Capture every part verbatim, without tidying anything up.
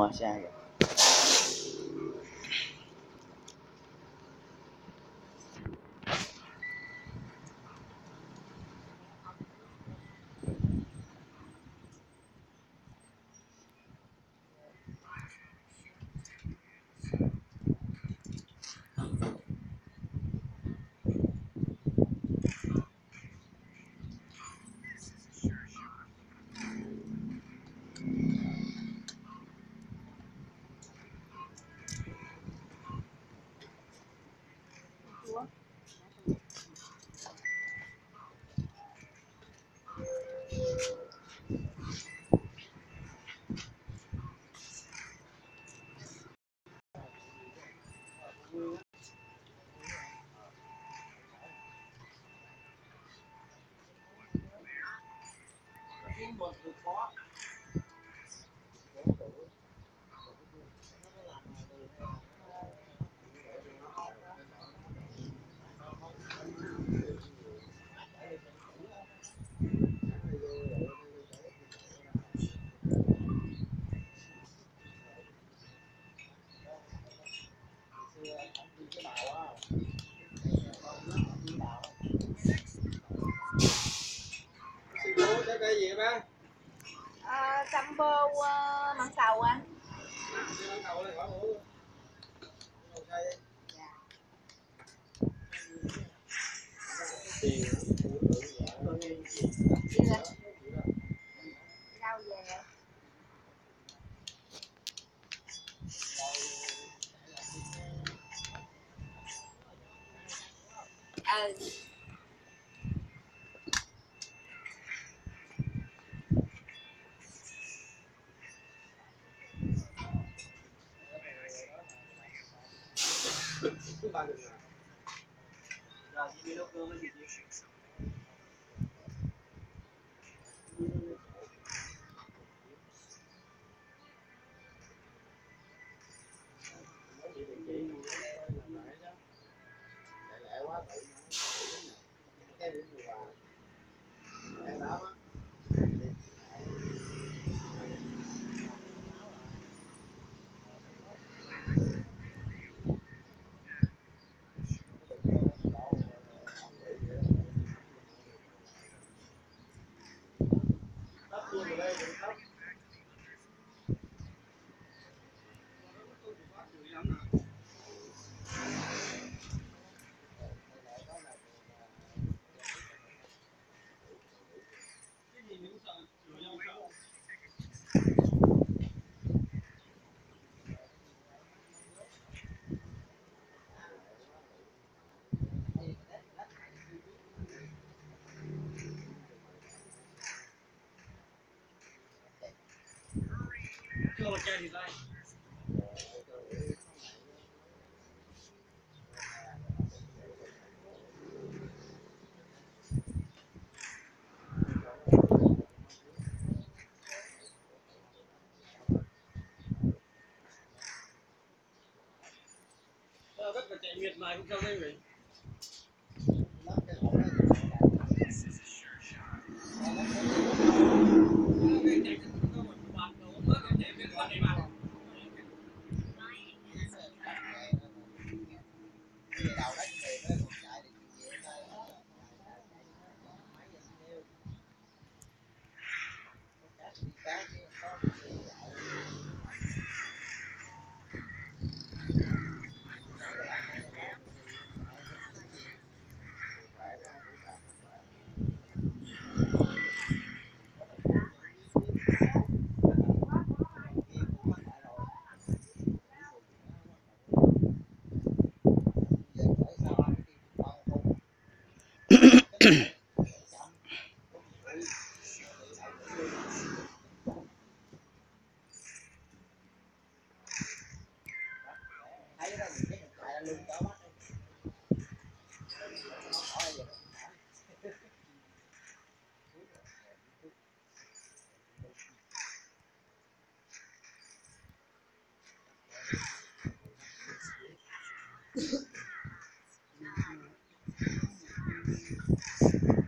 ngoài xa kìa. Cây gì ba? À, combo uh, mặn tàu anh. Mặn tàu này khoảng ủ. Đi lên. Đâu về? Ừ. Ba được rồi. Rồi đi nấu cơm gì đi. Chưa một chai thì đây. Rất là chạy miệt mài cũng trong đây vậy. Thank you.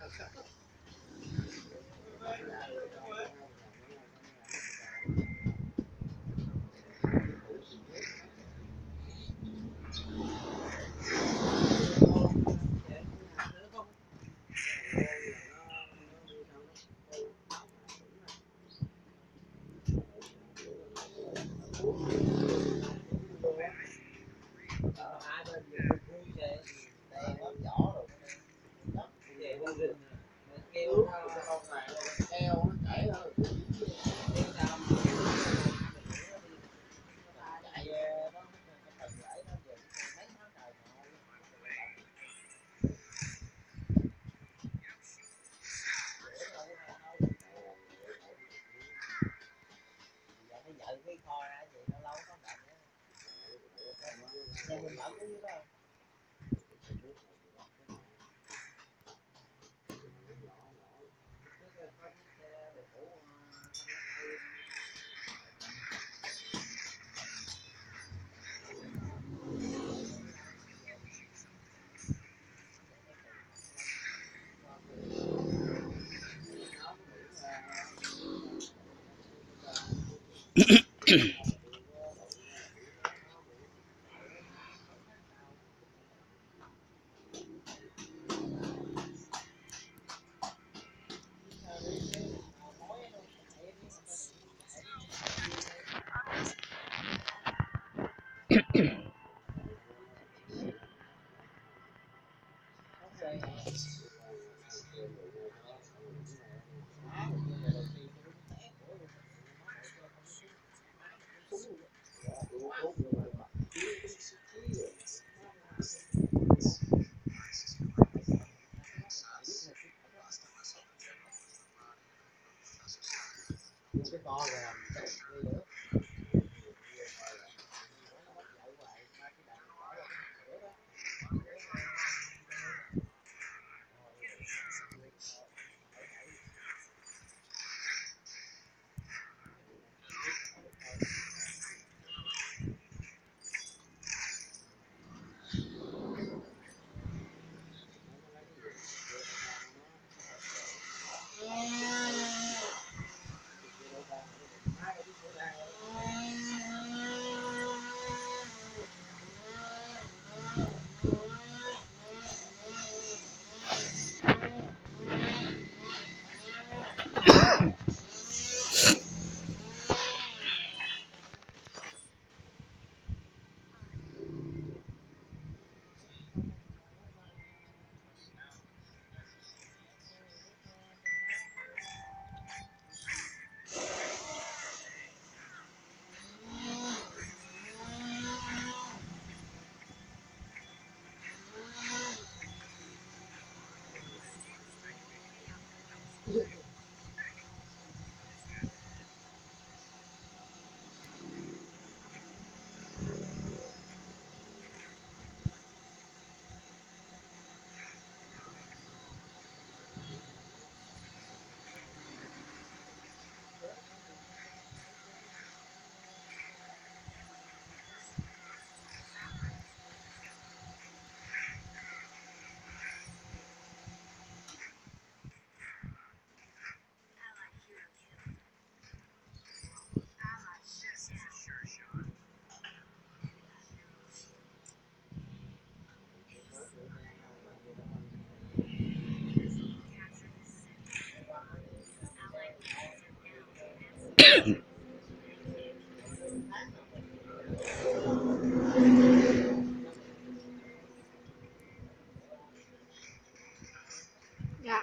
Dạ.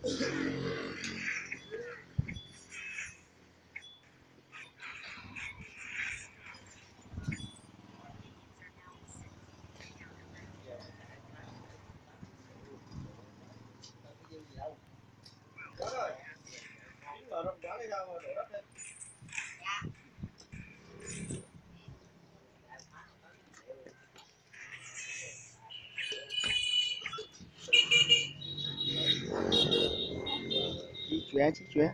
Chí chóe chí chóe.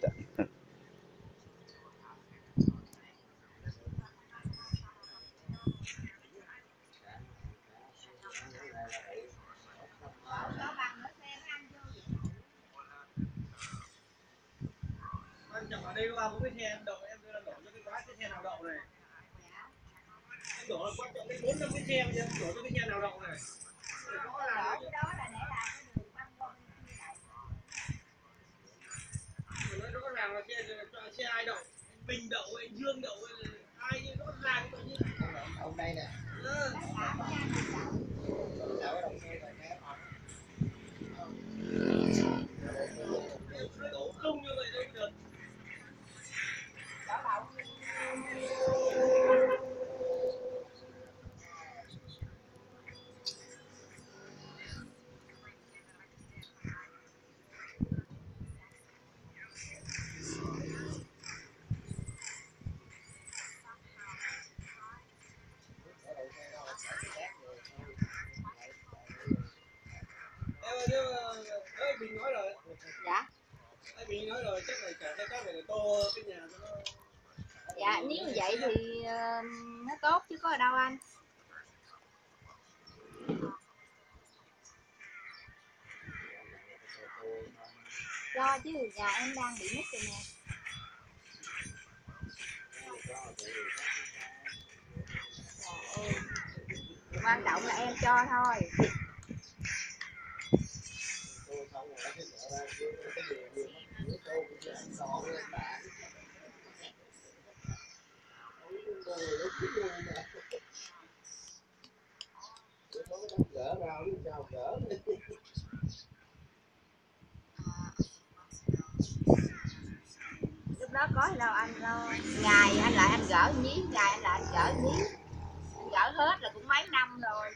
Quan trọng ở đây có ba bốn cái xe em đậu, em đưa là đổ cho cái quá cái xe nào đậu này. Em đổ là quan trọng cái bốn năm cái xe bây giờ em đổ cho cái xe nào đậu này. Rõ ràng cái đó là để làm cái đường băng qua bên kia lại. nó rõ ràng là xe xe ai đậu, anh Bình đậu, anh Dương đậu, ai như rõ ràng tự nhiên. Ông đây nè. Ừ. Em đổ lung như vậy đâu được. Em ơi, ơi Bình nói rồi. Dạ. Anh Bình nói rồi, chắc là cả cái cát này là tô cái nhà cho nó. Dạ nếu như vậy thì uh, nó tốt chứ có ở đâu anh. Lo chứ nhà em đang bị nứt rồi nè. Trời ơi. Quan trọng là em cho thôi. Gỡ ra chứ sao gỡ. Lúc đó có gì đâu anh đâu. Ngày anh lại anh gỡ nhí, ngày anh lại anh gỡ nhí. Anh gỡ hết là cũng mấy năm rồi.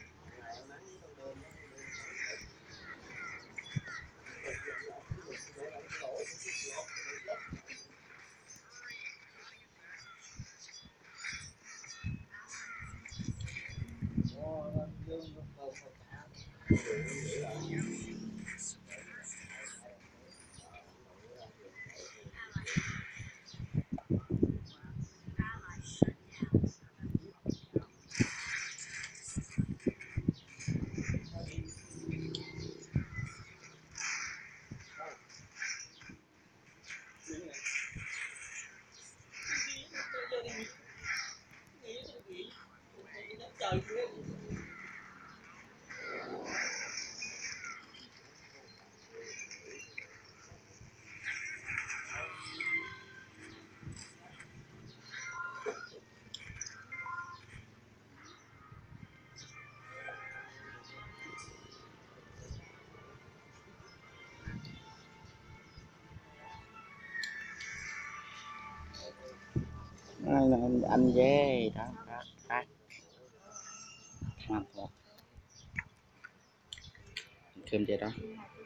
Đây là anh, anh ghê đó, đó, đó. Ngon, ngon. Thêm vậy đó.